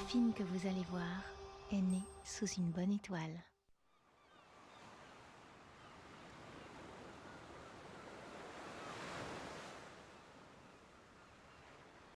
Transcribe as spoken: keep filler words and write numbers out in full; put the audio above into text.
film que vous allez voir est né sous une bonne étoile.